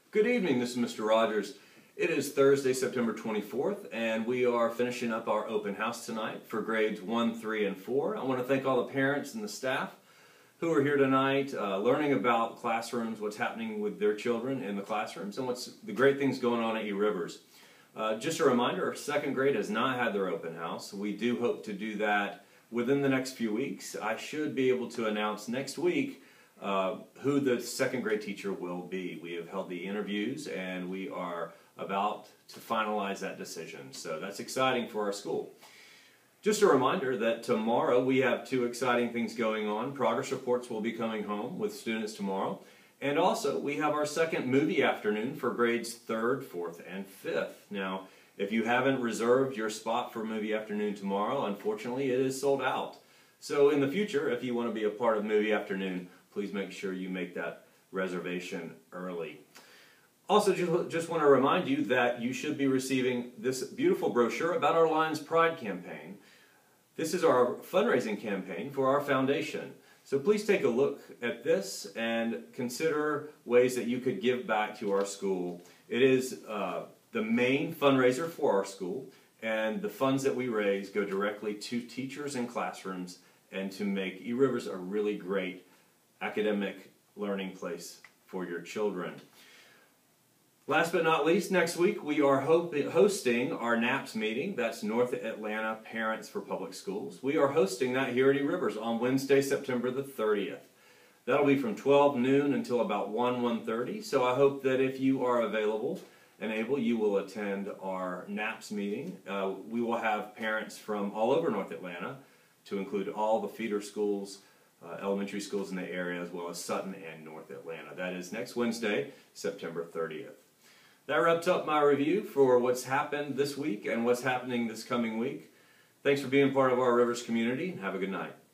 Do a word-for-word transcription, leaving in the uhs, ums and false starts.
Good evening, this is Mister Rogers. It is Thursday, September twenty-fourth, and we are finishing up our open house tonight for grades one, three, and four. I want to thank all the parents and the staff who are here tonight uh, learning about classrooms, what's happening with their children in the classrooms, and what's the great things going on at E-Rivers. Uh, just a reminder, second grade has not had their open house. We do hope to do that within the next few weeks. I should be able to announce next week Uh, who the second grade teacher will be. We have held the interviews and we are about to finalize that decision. So that's exciting for our school. Just a reminder that tomorrow we have two exciting things going on. Progress reports will be coming home with students tomorrow. And also we have our second movie afternoon for grades third, fourth, and fifth. Now, if you haven't reserved your spot for movie afternoon tomorrow, unfortunately it is sold out. So in the future, if you want to be a part of movie afternoon, please make sure you make that reservation early. Also, just want to remind you that you should be receiving this beautiful brochure about our Lions Pride campaign. This is our fundraising campaign for our foundation. So please take a look at this and consider ways that you could give back to our school. It is uh, the main fundraiser for our school, and the funds that we raise go directly to teachers and classrooms and to make E-Rivers a really great academic learning place for your children. Last but not least, next week we are hosting our NAPS meeting. That's North Atlanta Parents for Public Schools. We are hosting that here at E-Rivers on Wednesday, September the thirtieth. That'll be from twelve noon until about one, one thirty. So I hope that if you are available and able, you will attend our NAPS meeting. Uh, we will have parents from all over North Atlanta, to include all the feeder schools, Uh, elementary schools in the area, as well as Sutton and North Atlanta. That is next Wednesday, September thirtieth. That wraps up my review for what's happened this week and what's happening this coming week. Thanks for being part of our Rivers community. Have a good night.